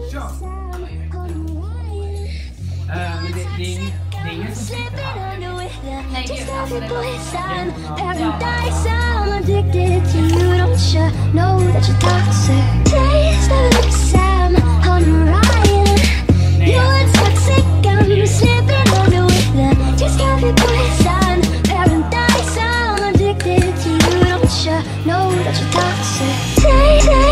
Kör! Men det är ingen som sitter här. Nej, gud, alltså det var... Paradise, I'm addicted to you. Don't you know that you're toxic? Taste of the Sam on Ryan. You're toxic, I'm slipping under with the just coffee poison. Paradise, I'm addicted to you. Don't you know that you're toxic? Taste